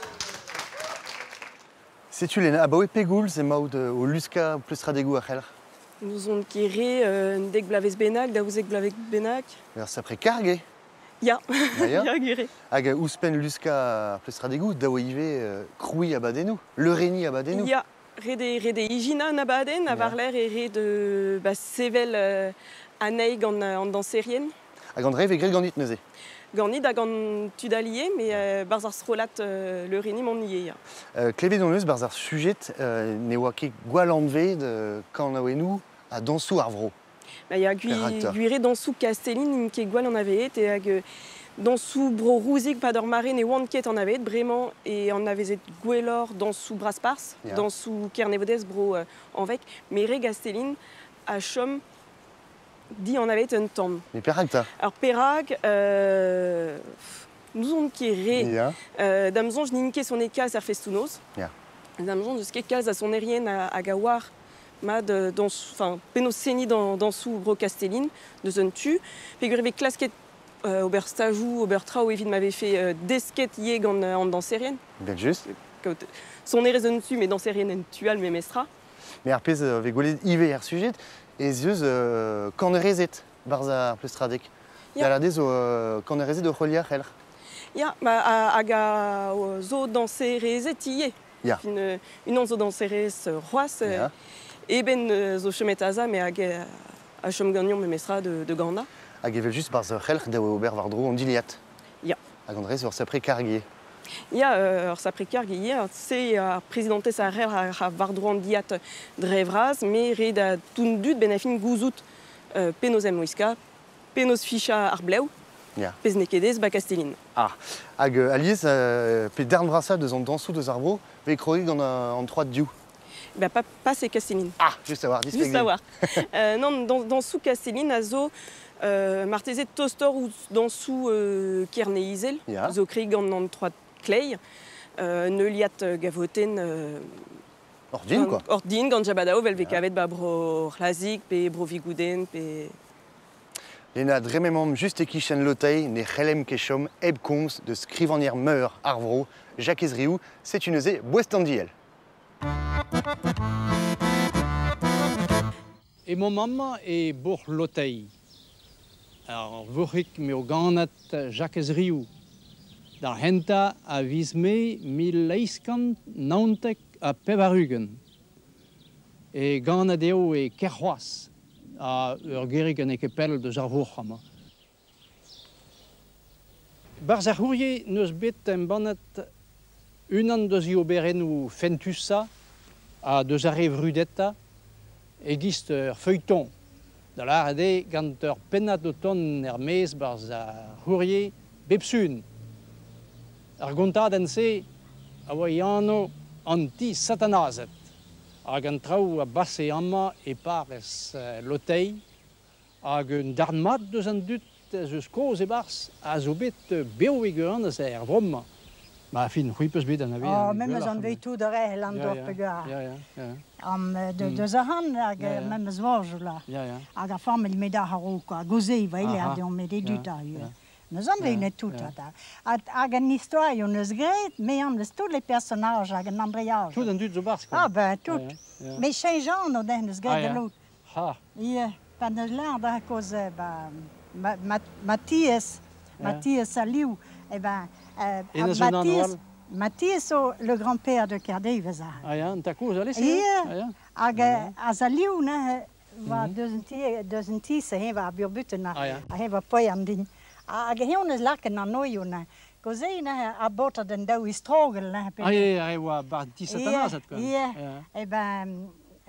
B: Setu len abaoe pegoul ze maout o luska pleustradegou a c'helc'h.
L: Nous on kere dek blavez benak, da ouzek blavez benak.
B: Ver sapre karge.
L: Ya,
B: ya
L: gere.
B: Hag ouspen luska pleustradegou da oive kroui abadenou, le reni abadenou.
L: Ya. Rede igina na baden, a varler e red sevel aneig an danserien.
B: Hag an drev e gret ganit neuze.
L: Ganit hag an tudalier, mais barz ar srolat le reni mon nie.
B: Klevet on eus barz ar sujet ne oa ket gwall anved kan aouenou a dansou ar vro.
L: Ya guire dansou Castellin ket gwall an avet et hag dansou bro Rouzig pa d'or mare ne oan ket an avet bremañ et an avezet gwellor dansou Braspars, dansou Kernevodès bro anvek, mais re Castellin a chom di an avet un tamm.
B: Mais perag ta?
L: Alors perag, nous on ket re, damzonj n'inke son ekaz ar festounoz, damzonj eus ket kaz a son erien a gawar mad penaos seni dansou bro Castellin, deus un tu, pegur eve klasket ober stajou, ober trao evit m'avait fait desket yeg en danserien.
B: Bien juste.
L: Son erez un tu, mais danserien en tual me mestra.
B: Mais arpez avec golet ive sujet et zeus cornerezet barza plus stradek.
L: Ya.
B: Galadez au cornerezet de Rolia Helr.
L: Ya, hag a zo danserezet ie.
B: Ya.
L: Une zo danserez roas.
B: Ya.
L: Eben zo chemet aza, mais hag a chom gagnon me mesra de ganda.
B: Hag evel just barza Helr da ober vardro on diliat.
L: Ya.
B: Hag andrez ur sapre kargie.
L: Ya, ur sapre kargie, c'est présidente sa rer a vardro an diat drevraz, mais red a toundut ben a fin gouzout penozem moiska, penos ficha ar bleu,
B: Ya.
L: pez nekedez ba Castelline.
B: Ah, hag aliez pe dern brasa deus an dansou deus ar bro, ve kroig an 3 diou.
L: Bah, pas c'est Castelline.
B: Ah, juste savoir, dis
L: Juste savoir. Non, dans sous Castelline, a zo martezet toaster ou dans sous Kerneizel,
B: Ja.
L: zo krieg an 3 klei, neuliat gavoten.
B: Ordine, quoi.
L: Ordine, gant jabadao, vel vekavet ba bro chlazik, pe bro vigouden, pe...
B: Lena drememam juste ekichen lotei, ne chelem kechom, eb koms, de skrivanier meur arvro, Jacques Ezriou, c'est une zé boestandiel.
O: Et mon maman est bourg lotei. Alors, vurik me o ganat Jacques Ezriou. Dar henta a visme 1190 a Pevarugen. Et ganadeo e kerhoas a ur gerig an ekepel de Zarvourchama. Bar Zarvourier neus bet en bannet unan deus io berenou fentusa a deus arev rudetta e gist ur feuilleton. Da l'arde gant ur pennad o ton mez bar Zarvourier bepsun. Ar gontad en se a oa iano anti-satanazet. Hag an traoù a basse amma e parez lotei, hag un darnmat deus an dut eus koz e bars a zo bet beo e geuan eus er vromma. Ma fin, c'hwi peus bet an ave.
P: Oh, même eus an veitou de rehel an dor pegar. Am deus a han hag même eus vorjou la. Hag a famel med a haro, quoi. Gozei, va il a deon med e dut a eo. Neus an veinet tout. Hag an histoire yo neus gret, me an eus tous les personnages hag an andreage.
O: Tout an dut zo bars, quoi.
P: Ah, ben, tout. Mais Saint-Jean, no den eus gret de l'autre.
O: Ha.
P: Ie, pan eus l'an da koz, Mathias Aliou, eh ben, Mathias, le grand-père de Cardey, veza.
O: Ah ja, an ta koz a lese?
P: Ie, hag az Aliou, ne, va deus an tise, he va burbuten, he va poi an din. Hag he eus laken an oio, ne, kozei, ne, a bota den dau istrogel, ne.
O: Ah, ie, oa bar satanazet, quoi.
P: Ie, eh ben,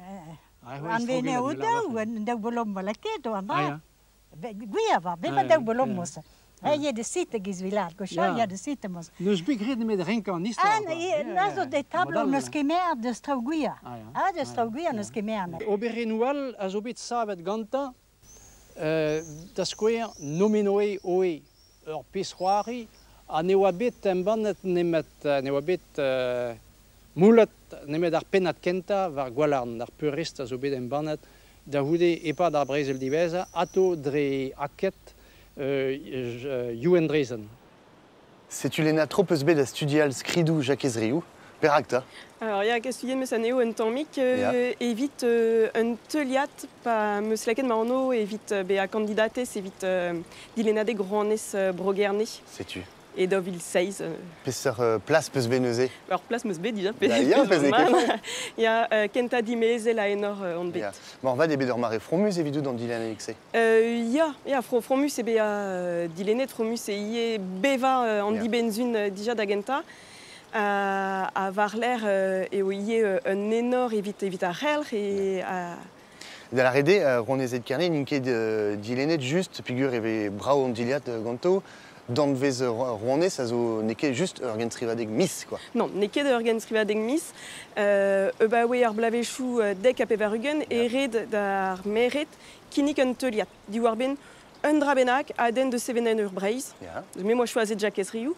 P: an vene o dau bolom va laket, o an da. Gwia va, beva dau bolom mosa. Ie de site giz vilad, gochal, ia de site mos.
O: Neus big red met renka an histoire.
P: Nazo de tablo neus kemer de straugwia. Ah, de straugwia neus kemer.
O: Oberenoual a zo bet savet ganta, da skouer nomenoe oe ur pesroari, a ne oa bet en bannet nemet, ne oa bet moulet nemet ar pennad kenta var gwalarn, ar purist a zo bet en bannet, da houde epad ar brezel diveza, ato dre aket Jouen Drezen.
B: C'est Ulena trop eus bet a studial skridou Jacques Ezriou, perakta.
L: Alors, il y a qu'à mais ça néo un temps évite un teliat, pas me slaken marno, évite à candidater, c'est vite d'Ilena des Grandes Broguerné.
B: C'est-tu?
L: Et d'Oville 16.
B: Pesser place peus beneuze.
L: Alors, place meus bet, déjà. Il y a Kenta Dimez et la Enor on bet.
B: Bon, on va des bédor maré Fromus, évidemment, dans Dylan Alexei.
L: Il y a Fromus et Béa Dylanet, Fromus et Ié Beva Andy Benzune déjà d'Agenta. À Varler et où il y a un énorme évite à Rel et à...
B: Dans la rédé, Ronezet de Carnet, Ninke de Dylanet, juste, figure, et Brao Diliat Ganto. Dans le vez Rouennais, ça n'est juste Urgensrivadeg Miss, quoi.
L: Non, n'est que Urgensrivadeg Miss. Ebawe ar blavechou dek a Pevarugen et red d'ar meret kinik un teliat. Di warben un drabenak a den de sevenen ur breiz. Mais moi choisis Jacques Ezriou.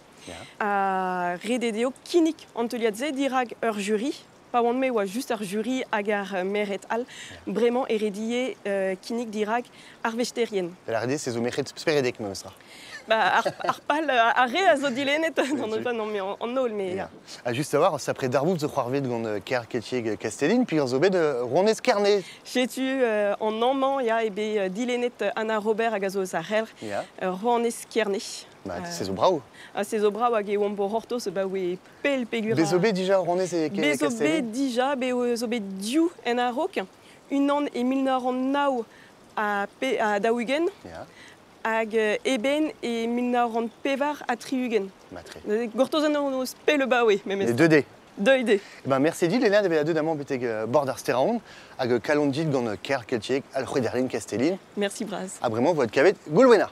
L: A red edeo kinik an teliat ze dirag ur jury. Pas wan me oa juste ar jury agar meret al. Bremañ eredie kinik dirag ar vechterien.
B: La rédé, c'est zo meret speredek, même ça.
L: Ar pal a re a zo dilenet, non mais en nol, mais...
B: Juste à voir, c'est après Darbout de croire vite gant ker ketcheg Castelline, puis on de Rouennais Carnet.
L: Chez tu en normand, il y a ebe dilenet Anna Robert a gazo sa rel, Rouennais Carnet.
B: C'est au bravo.
L: C'est au bravo, hag e oambo hortos, we pel pegura.
B: Bezobé déjà Rouennais et Castelline.
L: Bezobé déjà, bezobé diou en a rok, une an et 1909 à Dawigen. Hag eben et 1900 pevar à Triugen. Gortozan on spé le baoui.
B: Les 2D.
L: 2D.
B: Merci dit, Léna avait à deux d'amants beteg bord d'Arsteraon, hag kalondit gant ker ketcheg Alfrederlin Castelline.
L: Merci Braz.
B: Ah vraiment, votre cavet, Goulwena.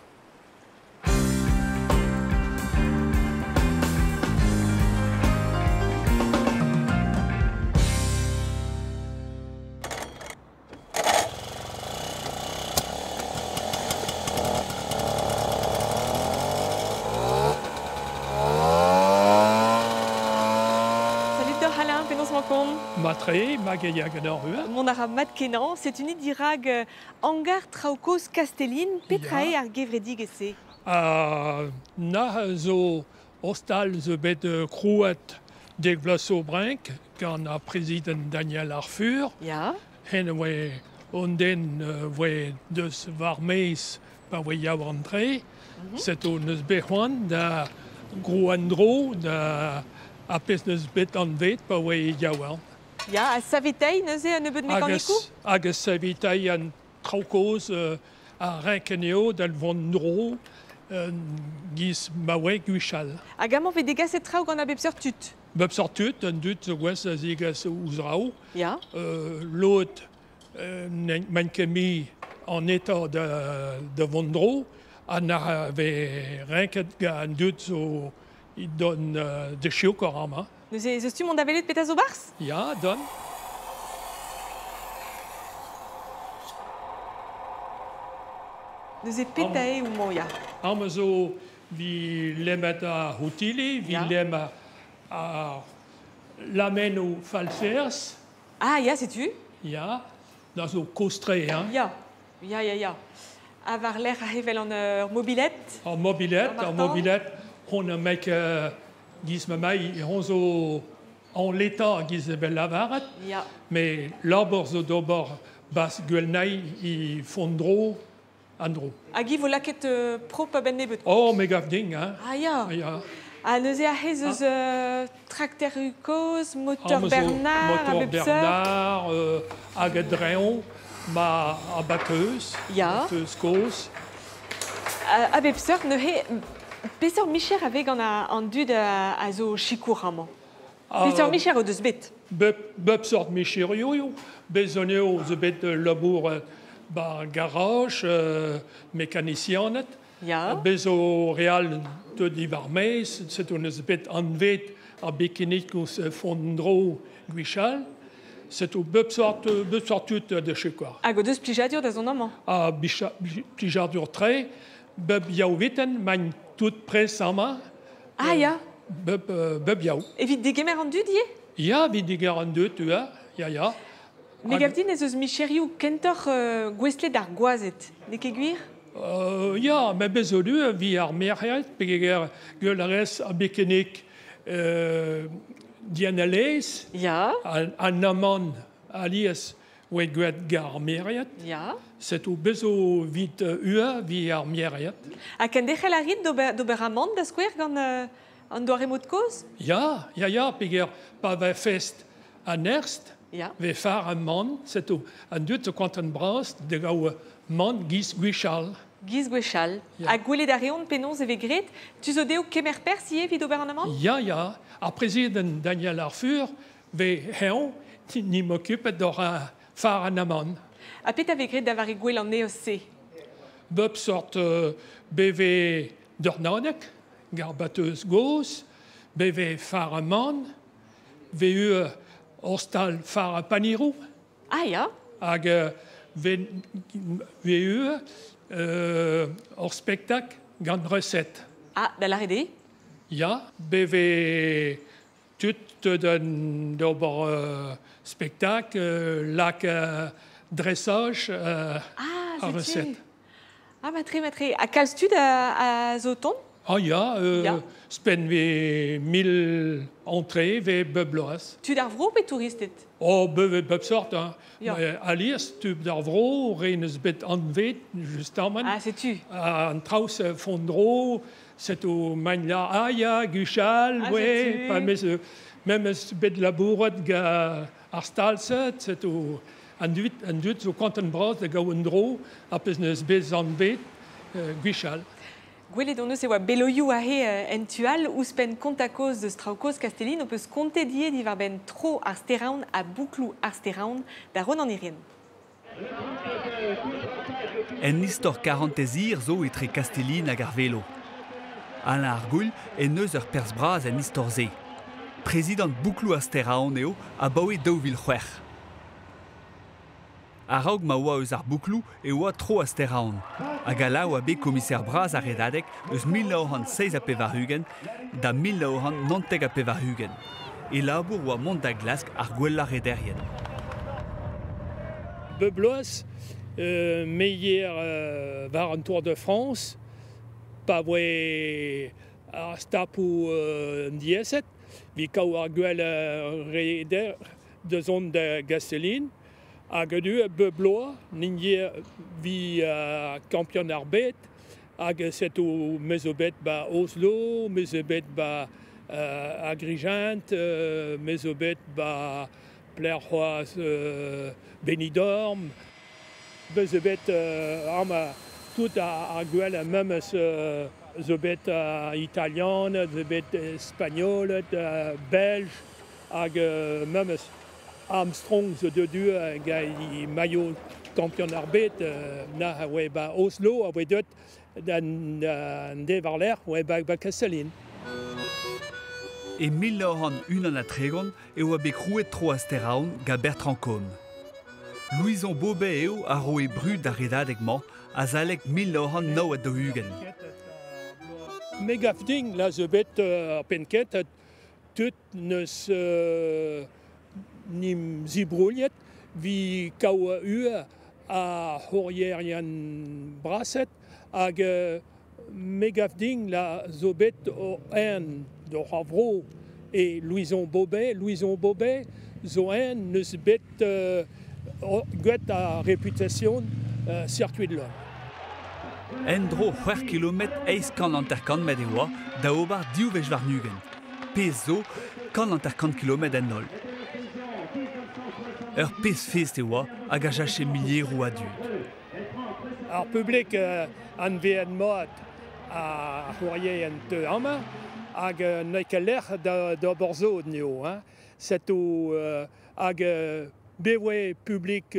Q: Matre, Magaya Ganorua.
A: Mon arabe Matkenan, c'est une idirag hangar traukos Castelline, petrae ar gevredig esse.
Q: Na zo hostal ze bet krouat deg vlaso brink, gant a président Daniel Arfur.
A: Ja.
Q: Hen we onden we deus varmeis pa we yaw antre. C'est o neus behouan da grouandro da a pes neus bet an vet pa we yaouan.
A: Ja, a savitei neuze a nebeud mekanikou?
Q: Hag savitei an traokoz a renkeneo dal vondro giz mawe gwishal.
A: Hag amañ ve degas et traoù gant a bepseur tut?
Q: Bepseur tut, an dut gwez a zegas ouzrao.
A: Ja.
Q: L'autre, mankemi en état de vondro, an ave renket ga an dut zo i don de chio korama.
A: Neuze eus tu mont abelet peta zo bars?
Q: Ja, don.
A: Neuze petae ou moia?
Q: Am zo vi lemet a houtili, vi lem a lamen o falsers.
A: Ah, ja, sais-tu?
Q: Ja, da zo kostre, hein?
A: Ja. Avar l'air a hevel en mobilet?
Q: En mobilet, on a mek giz ma mai, on zo en l'état giz bel lavaret.
A: Ja.
Q: Mais labor zo d'obor bas gwelnai i fondro andro.
A: Hag vo laket pro pa ben nebet?
Q: Oh, me gav ding, hein?
A: Ah, ja. A neuze a hez eus tracter ukoz, moteur Bernard,
Q: moteur Bernard, hag a dreon, ma a bakeus, bakeus koz.
A: A bepseur, neuze Peseur Micher avait gant an dud a zo chikour amañ. Peseur Micher o deus bet.
Q: Bep sort Micher yo, bezoneo ze bet labour ba garage, mécanicianet.
A: Ja.
Q: Bezo real de divarmez, c'est on eus bet anvet a bekinik gos fondro gwishal. C'est au bep sort tut de chikour.
A: Hag o deus plijadur da zon amañ.
Q: A plijadur tre, bep yaouviten mañ tout près sama.
A: Ah, ja.
Q: Beb yaou.
A: Evit degemer an dud, ye?
Q: Ja, evit degemer an dud, ja.
A: Me gav din ez eus micherioù kentor gwestlet ar gwazet. Ne ket gwir?
Q: Ja, me bezolu vi ar meriat, peger gwelarez a bekenik dianalez.
A: Ja.
Q: An amman alias oe gwet gar meriat.
A: Ja.
Q: C'est au bezo vit vi ar meriat.
A: Ha ken dechel a rit d'ober amand da skouer gant an doare mod koz?
Q: Ja, peger pa va fest an erst.
A: Ja.
Q: Ve far an man, c'est au an dut o kont an brast de gao man giz gwechal.
A: Giz gwechal. A gwelet a reont penons e vegret, tu zo deo kemer pers ie vid ober an amand?
Q: Ja. A président Daniel Arfur ve heon ni m'occupet d'or far an amand.
A: A pet a vegret d'avar e gwel an eos se?
Q: Bep sort BV d'Ornanek, gar bateus goz, BV far an man, VE hostal far a panirou.
A: Ah, ja.
Q: Hag VE hor spektak gant recet.
A: Ah, da l'arrede?
Q: Ja, BV tut d'ober spektak, lak dressage a recet.
A: Ah, matri. A kalstud a zoton?
Q: Ah ja, spen ve 1000 entrées ve bebloas.
A: Tu d'ar vro pe touristet?
Q: Oh, bevet sort, hein.
A: Ja.
Q: Alias, tu d'ar vro, reines bet anvet, justement.
A: Ah, c'est tu.
Q: Un traus fondro, c'est au magna aya, guchal,
A: Ah,
Q: ouais,
A: c'est tu.
Q: même bet labouret ga arstalset, c'est au un duit so kanten bras de gawendro, apes neus bez anvet, guchal.
A: Gwele don eus e oa beloioù a he entual ouzpen kontakoz de straokoz Castellin o peus kontet die di war ben tro ar steraoun a bouklou ar steraoun da ron an irien.
J: En istor 40 ezir zo etre Castellin hag ar velo. Alain Argoull en eus ur pers braz en istor ze. Prezident bouklou ar steraoun eo a baoe daouvil c'hwer. A raog ma oa eus ar bouklou e oa tro a steraoun. Hag ala oa be komiser braz a redadek eus 1906 a pevarugen da 1990 a pevarugen. E labour oa mont da glask ar gwella rederien.
Q: Bebloas, meilleur var an Tour de France, pa voe ar stapou dieset, vi kaou ar gwell reder de zon de Castellin, hag edu bebloa, n'ingier vi kampion ar bet, hag set o mezobet ba Oslo, mezobet ba Agrigent, mezobet ba Plerhoaz Benidorm, mezobet ama tout ar gwell memes zobet italian, zobet espagnol, belge, hag memes Armstrong zo dedu ga i maillot kampion ar bet na oe ba Oslo a oe deut dan de war l'er oe ba Castellin.
J: E 1901 a tregon e oa be krouet tro a steraoun ga Bertrand Côme. Louison Bobet eo a roe brud da redadegman a zalek 1909 a dohugen.
Q: Megafding la zo bet penket tout neus nim zibrouliet vi kaoa ua a c'horrierian braset hag megafding la zo bet o en do Havro et Louison Bobet zo en neus bet gwelet a réputation circuit de l'homme.
J: En dro 4 kilomet eiz kan anterkant met e oa da obar diou vech war nugen. Pez zo kan anterkant kilomet en nol. Ur pez fest e oa hag a jache milier ou adult.
Q: Ar publik an ven mod a c'hoarier en te ama hag n'eo ket da borzo neo. Set o hag bewe publik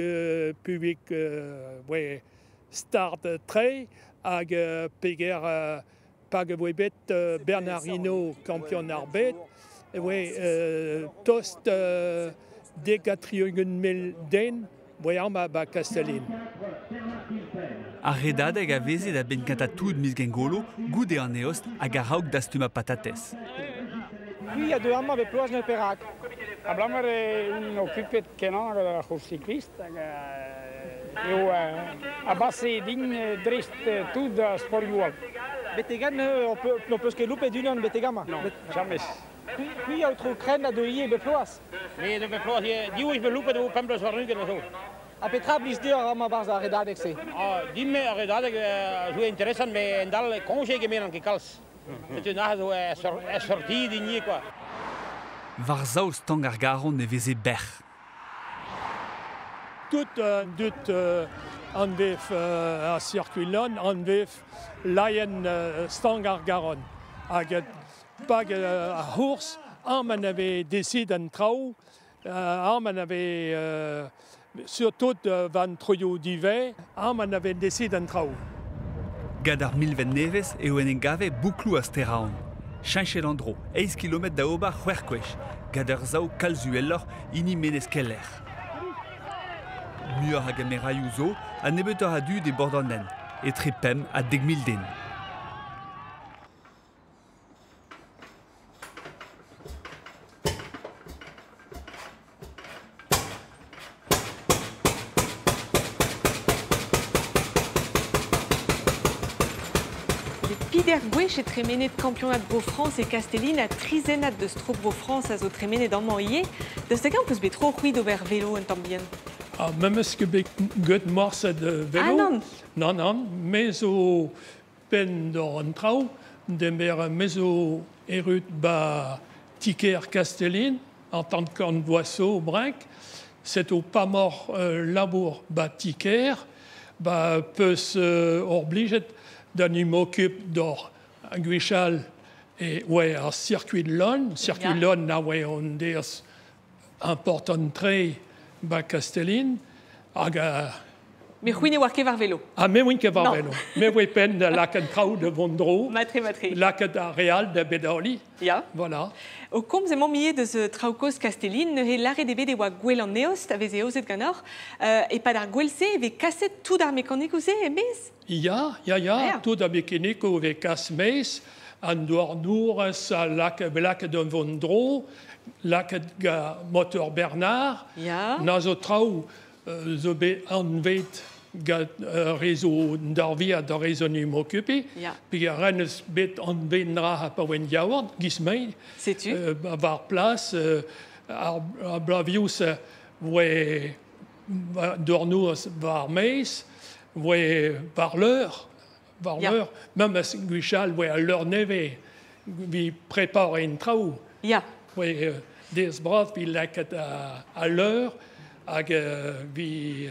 Q: start tre hag peger pag voe bet Bernard Hinault kampion ar bet tost de 400.000 den voe ama ba Castellin.
J: A redadeg a veze da ben kantatoud mis gengolo goude an eost hag a raog dastum a patates.
R: Il y a deux ans, avec Ploas de Pérac. Ablam un occupé kenan a cycliste. Et à basse digne drist tout de sport. Betegan, on peut se louper d'une Betegama.
S: Non, jamais.
R: Puis il y a autre crème de Yé de Ploas.
S: Mais de Ploas, dis où je me loupe de Pemblos Varnugen.
R: A Petra blis dir a ma barz a redadeg se.
S: Ah, dis-moi a redadeg zo intéressant, mais dans le congé gemen an kekals. C'est une âge où est sorti d'igné quoi.
J: Var zaoul stang ar garon ne veze berch.
Q: Tout an vef a circuit-lon, an vef laien stang ar garon. Hag pag a hours, man avait décidé an trao, man avait surtout van troio divet, man avait décidé an trao.
J: Gad ar milven nevez eo en engave bouklou a steraoun. Chanchet andro, 10 km da ober c'hwerkwech, gad ur zao kalzuellor ini menez keller. Muur hag ameraiou zo, a nebet ur adu de bordannen, et trepem a 10.000 den.
A: Vider Gwech et tremenet campionat Bro France et Castelline a trizenat de Stro Bro France a zo tremenet dans Manhier. De ce cas, on peut se mettre trop ruide au vers vélo en tambien.
Q: Ah, même est-ce que gut morse de vélo?
A: Ah non.
Q: Non, non, mais au pen d'en trau, de mer meso erut ba ticker Castelline en tant que convoiseau au brinque. C'est au pas mort labour ba ticker, ba peut se obliger d'un m'occupe d'or à Guichal et ouais à circuit de l'on là ouais on des important très ba Castelline aga
A: mais oui, ne war vélo.
Q: Ah, mais oui, que var vélo. Mais oui, pen de la cantrau de Vondro.
A: Matre.
Q: La réal de Bedoli.
A: Ja.
Q: Voilà.
A: Au com ze milieu de ce traukos Castelline, ne he l'arrêt de bede wa gwell en neost, avez eoset ganor, et pas d'ar gwelse, ve kasset tout d'ar mécanique ose, et mes?
Q: Ja, tout d'ar mécanique ve kas mes, an doar nours a lak belak de Vondro, lak ga moteur Bernard, nazo trau, zo be anvet gat réseau d'arvia de réseau occupé, puis rennes bet anvendra pa wen yaourt, gismei.
A: Sais-tu?
Q: Avoir place, à Blavius, ouais, dornous var meis, ouais, parleur, même à Guichal, ouais, à leur neve, vi prépare une trau. Ouais, des bras, puis là, à l'heure, ag vi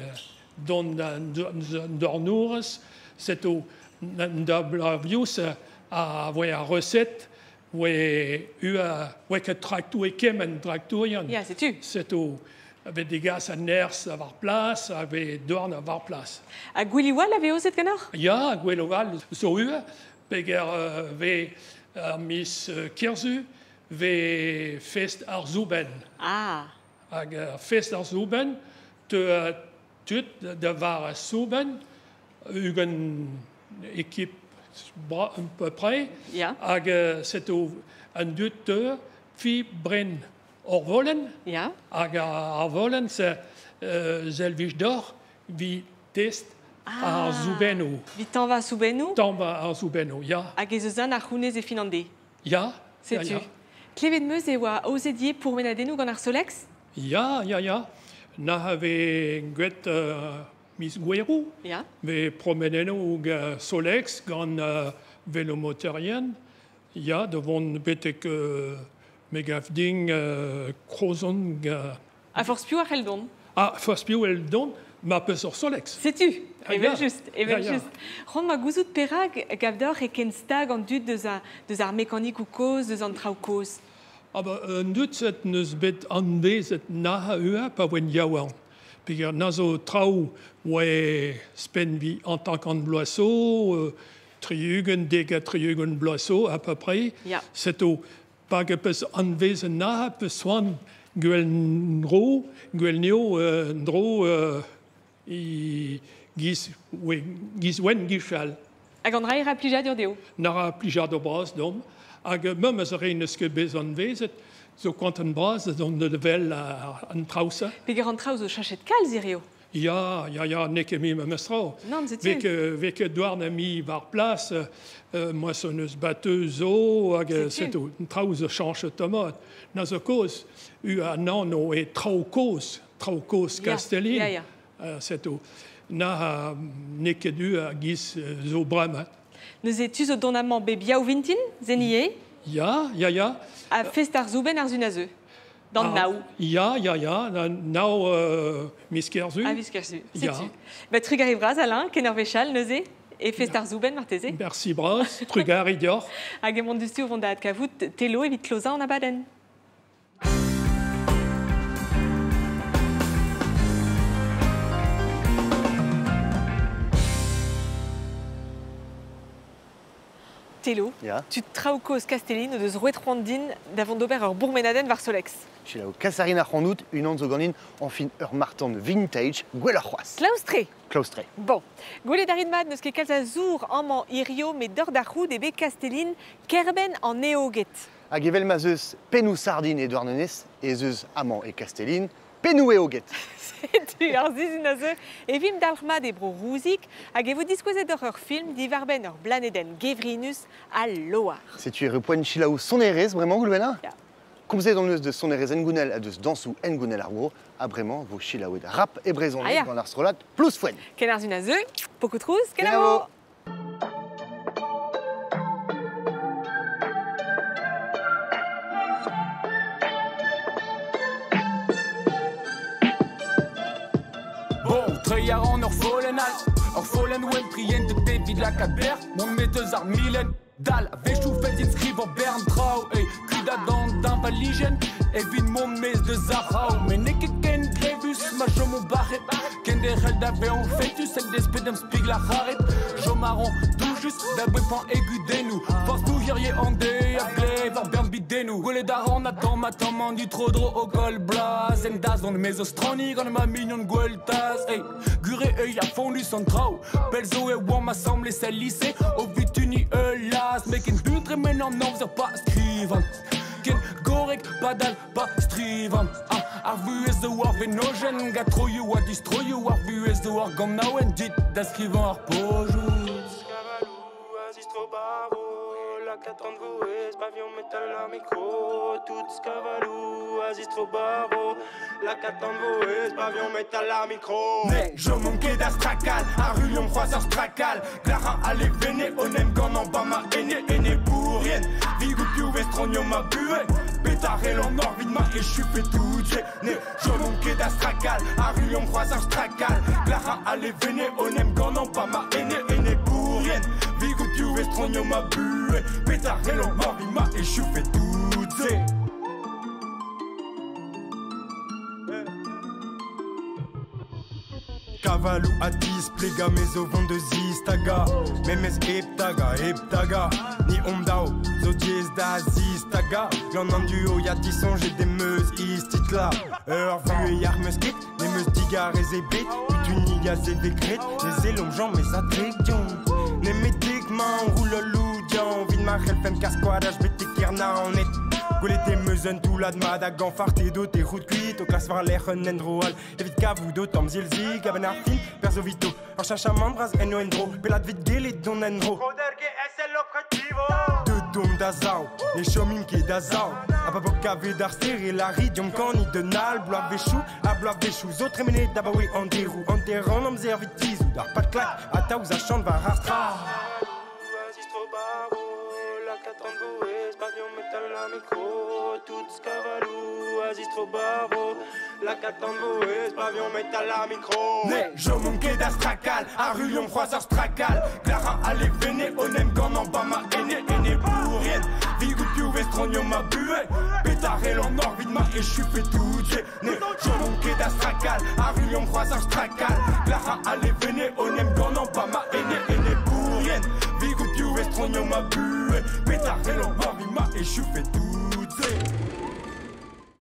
Q: dornours, c'est au Blavius a ouais a recette ouais que tractou et kemen tractourian.
A: C'est-tu?
Q: C'est au avec des gars à ners avoir place, avec dorn avoir place.
A: A Gwiliwal avait osé canard?
Q: Ja, Gwiliwal so peger ve Miss Kirzu ve fest arzuben.
A: Ah.
Q: Ag fest arzuben te tout de var souben une équipe à peu près c'est un deux fi bren orvolen orvolen c'est zelvich d'or vi test à Zubeno
A: vi t'en va Zubeno
Q: à Zubeno
A: ag ezezan ar c'hounez e finande sais-tu klevet meus e oa ozedier pour menadenou gant ar solex
Q: na have gwet mis Guerou, ve promeneno Solex gant velomotorien, devant betek megafding crozon.
A: A force piou ar eldon.
Q: Ah, force piou eldon, ma peu sur Solex.
A: Sais-tu? Even juste. Ron ma gouzout perag gavdor e ken stag an dud deus ar mécanique ou cause, deus an trau cause.
Q: Ah bah, nous cette neus bet ande cette naha ua pa wen yaouan. Puis nazo trau ouais spen vi en tant qu'en bloiseau, triugen dega triugen bloiseau à peu près. C'est au pas que peut enlever naha peut soin guel nro ndro i gis wen gishal.
A: Agandra ira plija deo.
Q: Nara plija de bras dom. Ag même as reines que besoin vezet, so quanten bras on de level an trausa.
A: Peger an traus o chachet kal zirio.
Q: Ja, nekemi memestro.
A: Non, c'est
Q: Vek douarn ami var place, moissonneuse batteuse o, ag c'est tout. Traus change tomate. Nas a cause, an anno et traukos Castelline. C'est tout. Na nekedu a gis zo bramat.
A: Nous étions au donnement bébia ou vintin, zenier?
Q: Ja.
A: A fest ar zouben ar zunazeu. Dans nao.
Q: Ja, nao miskerzu.
A: Ah, miskerzu, sais-tu? Bah, trug arrivera, Alain, kener vechal, neuze, et fest ar zouben marteze.
Q: Merci, bras, trug arridior.
A: Hag e mont dustu o vont da kavout, telo evit kloza an abaden. Telo, tu traukos Castelline deus roetrandin davant d'ober ur bourmenaden var Solex.
B: Je suis là au Cassarin à Rondout, une onde zoganin en fin ur martan vintage, gwell ar c'hoaz.
A: Claustré. Bon, goulet d'aridmad neus ket kalz a zour amman irio met d'or da c'houd ebe Castelline kerben an neoget.
B: Hag evel ma zeus pen ou sardine e douarnenez, e zeus amman e Castelline, Penoué au guet.
A: C'est ar zizunazeux et vim dalma des bro rouzik hag e vo diskouezet ur film diverben ur blaneden gevrinus à Loar.
B: C'est tu repoint chilaou son erez, vraiment, Goulbena? Comme c'est dans le de son erez engounel à de dansou engounel argo, à vraiment vos chilaou de rap et braison dans l'arstrolat plus fouenne.
A: Ken ar zunazeux, beaucoup de trouz, kenavo!
T: Treuiar an ur folen oen prien de David Lacadère, mon metteuse ar milen, dal, vechou fet inscriv en bern trau, kuda d'un valigen, et vin mon mes de Zahao, men eke ken grebus, ma jom o barret, ken de rel d'ave en fetus, en despedem spig la raret, jom marron, tout juste, d'abwe pan aigu denou, force nous hirier en dé, a glev ar bern bidenou, gole daran attend matin man du trodro au gol blaz, en daz dans le mesostroni, gant ma mignon gueltas, guré œil a fondu son trau, belzo et wam assemblé ses lycées, au vituni las, mais ken butre men en non pas scrivan, ken gorek badal pas strivan, ar vuez de war venogen, gatroyu a distroyu, ar vuez de war gamnauen, dit da scrivan ar pojus. Scavalou, azistro bavo, la catan de voez, pavion métal ar micro, tout scavalou, azistro bavo, la catan de voez, pavion métal ar micro. Ne, je manquais d'astracal, ar rulion croiseur stracal, Clara allez véné, on aime gant en bas ma aîné pour rien, vigu piou vestronio ma bué, pétaré l'en or vide ma et je fait tout j'ai, ne, je manquais d'astracal, ar rulion croiseur stracal, Clara allez véné, on aime gant en bas ma aîné pour rien, vigu piou vestronio ma bué, pétaré l'en or vide ma et je fais tout j'ai. Cavalou a 10, pléga mes ovons de zistaga, memes heptaga, ni omdao, zodies da zistaga, y'en a un duo, y'a 10 ans, j'ai des meuses, istitla, vu et yar musquet, les meus digar et zébit, utuniga zébécret, les élons, gens, mes attriction, les médics, man, roule loudian, vide ma relfem casquadage, bêté kirna en est. Goulé des meuzen tout la d'mad à ganfarté d'eau tes routes cuites au classe var l'air un endroal évite cavou d'eau tom zilzi gaben arfin perso vito ar chachaman bras eno endro pelat vite gele don endro roderge es l'objetivo de dom d'azao les chomim qui d'azao a pas cave d'ar serré la ridium cani de nal bloa véchou autres mené d'abaoui en dérou en terrain om zervitis ou d'ar pas de claque à ta ou à chante var rastra pavion métal la micro, tout scavalou, azistro bavo, la catan de voez, pavion métal la micro. Ne, je manquais d'astracal, ar rulion croiseur stracal, Clara allez véné, on aime gant en bas ma aîné pour rien, vigu piou vestronio ma bué, pétaré l'en or vide ma et je fait tout j'ai. Ne, je manquais d'astracal, ar rulion croiseur stracal, Clara allez véné, on aime gant en bas ma aîné pour rien, vigu piou vestronio ma bué, pétaré l'en or vide ma et je fais tout j'ai.